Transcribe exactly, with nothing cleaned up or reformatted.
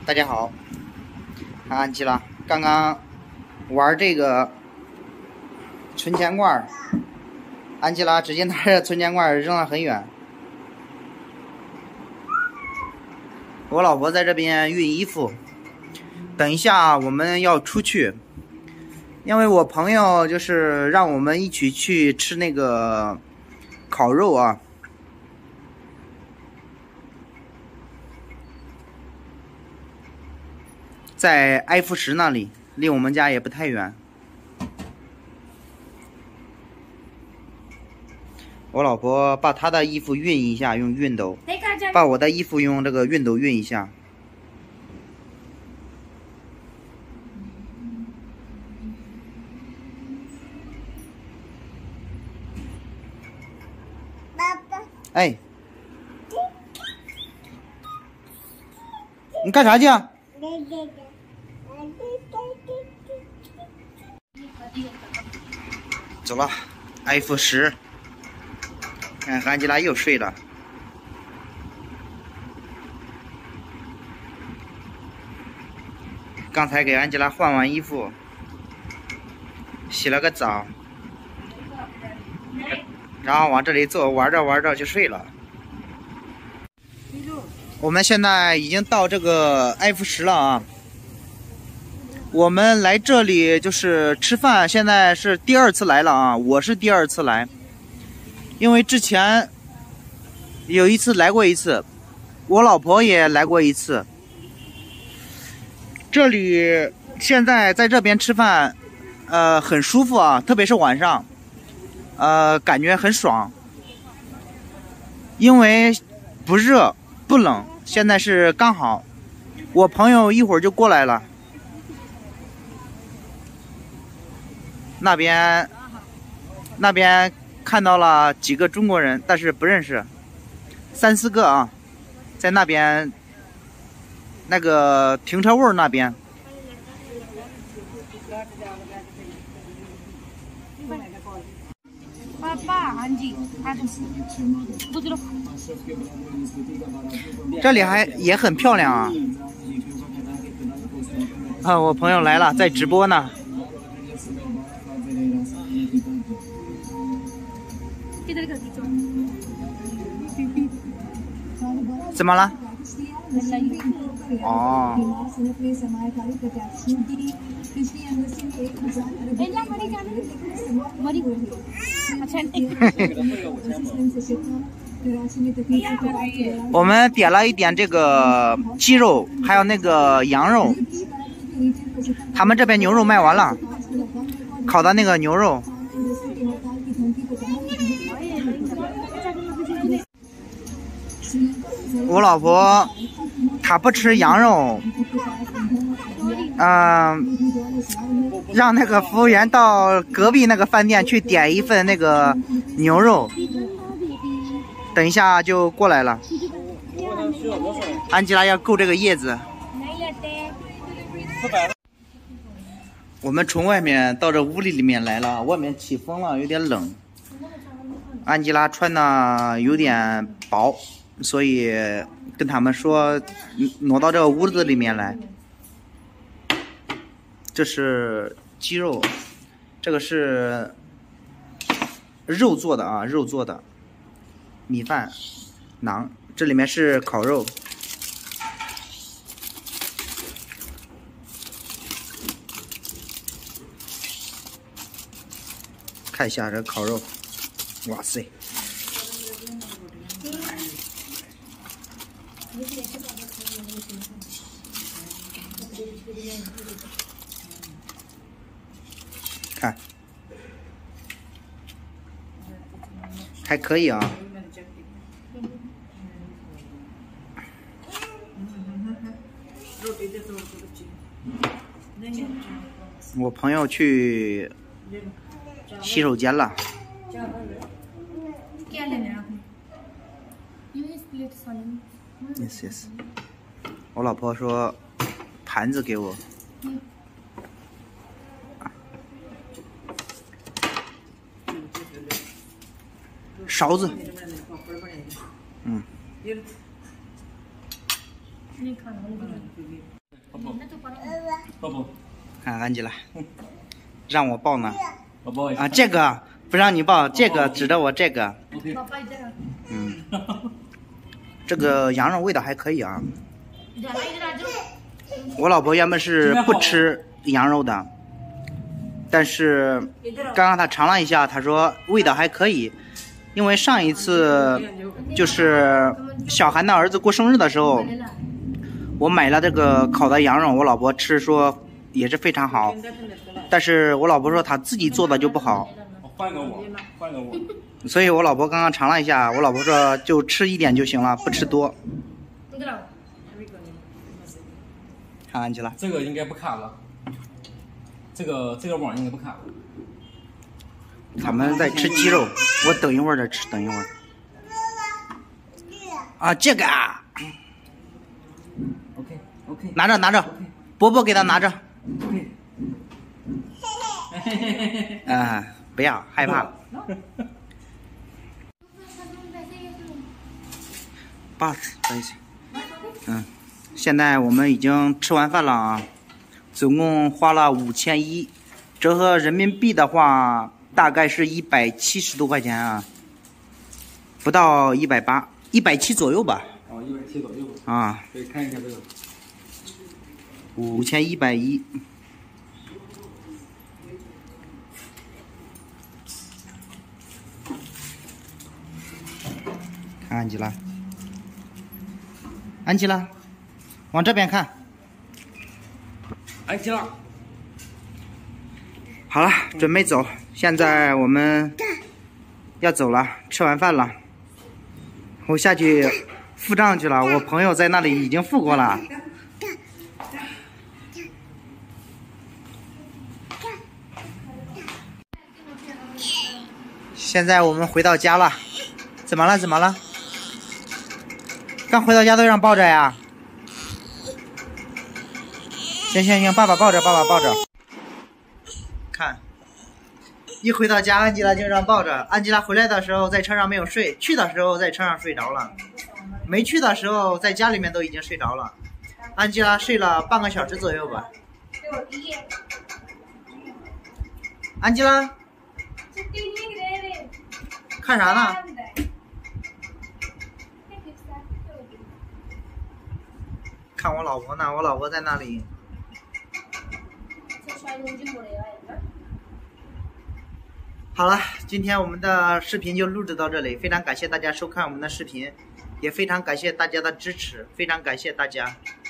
大家好，看安琪拉刚刚玩这个存钱罐，安琪拉直接拿着存钱罐扔了很远。我老婆在这边熨衣服，等一下我们要出去，因为我朋友就是让我们一起去吃那个烤肉啊。在埃夫什那里，离我们家也不太远。我老婆把她的衣服熨一下，用熨斗；把我的衣服用这个熨斗熨一下。 爸爸， 哎，你干啥去啊？走了，埃夫什。看安吉拉又睡了。刚才给安吉拉换完衣服，洗了个澡，然后往这里坐，玩着玩着就睡了。我们现在已经到这个埃夫什了啊。我们来这里就是吃饭，现在是第二次来了啊，我是第二次来，因为之前有一次来过一次，我老婆也来过一次。这里现在在这边吃饭，呃，很舒服啊，特别是晚上，呃，感觉很爽，因为不热不冷，现在是刚好。我朋友一会儿就过来了。那边，那边看到了几个中国人，但是不认识，三四个啊，在那边，那个停车位那边。 爸爸，安吉， 这里还也很漂亮啊！啊，我朋友来了，在直播呢。怎么了？哦。我们点了一点这个鸡肉，还有那个羊肉。他们这边牛肉卖完了，烤的那个牛肉。我老婆她不吃羊肉，嗯、呃，让那个服务员到隔壁那个饭店去点一份那个牛肉，等一下就过来了。安吉拉要够这个叶子。我们从外面到这屋里里面来了，外面起风了，有点冷。安吉拉穿的有点薄，所以跟他们说挪到这个屋子里面来。这是鸡肉，这个是肉做的啊，肉做的米饭馕，这里面是烤肉。看一下这烤肉，哇塞！看，还可以啊。我朋友去洗手间了。Yes, yes。我老婆说盘子给我。勺子。嗯。 抱抱， 看安吉拉，让我抱呢。 我抱一下啊，这个不让你抱，这个指着我这个。 OK。 嗯，这个羊肉味道还可以啊。我老婆原本是不吃羊肉的，但是刚刚她尝了一下，她说味道还可以。因为上一次就是小韩的儿子过生日的时候，我买了这个烤的羊肉，我老婆吃说也是非常好，但是我老婆说她自己做的就不好。 换个我，换个我。 所以我老婆刚刚尝了一下，我老婆说就吃一点就行了，不吃多。看安吉拉， 这个应该不卡了，这个这个网应该不卡了。 他们在吃鸡肉，我等一会儿再吃，等一会儿。啊，这个啊 OK OK， 拿着拿着，伯伯给他拿着。 OK。 啊，不要害怕。爸，等一下。嗯，现在我们已经吃完饭了啊，总共花了五千一，折合人民币的话，大概是一百七十多块钱啊，不到一百八，一百七左右吧。 哦，一百七左右。 啊， 可以看一下这个。 五千一百一。 看安吉拉，安吉拉，往这边看。 安吉拉， 好了，准备走。现在我们要走了，吃完饭了，我下去付账去了。我朋友在那里已经付过了。现在我们回到家了，怎么了？怎么了？ 刚回到家都让抱着呀！行行行，爸爸抱着，爸爸抱着。看，一回到家，安吉拉就让抱着。安吉拉回来的时候在车上没有睡，去的时候在车上睡着了，没去的时候在家里面都已经睡着了。安吉拉睡了半个小时左右吧。安吉拉，看啥呢？ 看我老婆呢，我老婆在那里。好了，今天我们的视频就录制到这里，非常感谢大家收看我们的视频，也非常感谢大家的支持，非常感谢大家。